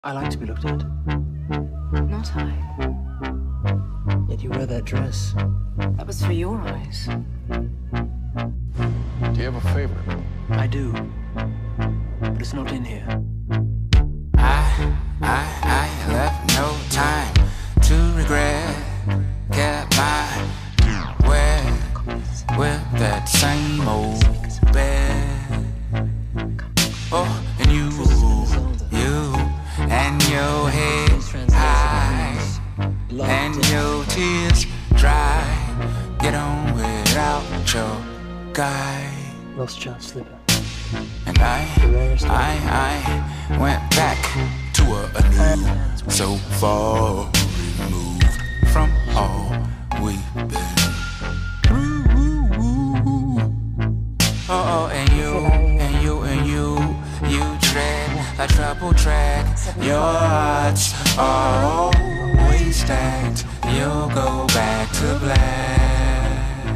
I like to be looked at. Not I. Yet you wear that dress. That was for your eyes. Do you have a favorite? I do. But it's not in here. I left no time to regret. Kept my wet with that same old bed. Oh, and you and your head high and your tears dry. Get on without your guy. Lost child slipper. And I went back to a new, so far removed from all we've been through. Oh, and you tread a trouble track. Your hearts are always stacked. You'll go back to black.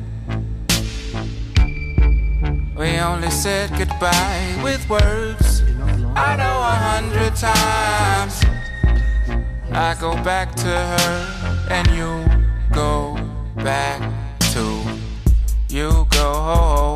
We only said goodbye with words. I know 100 times. I go back to her and you go back to you go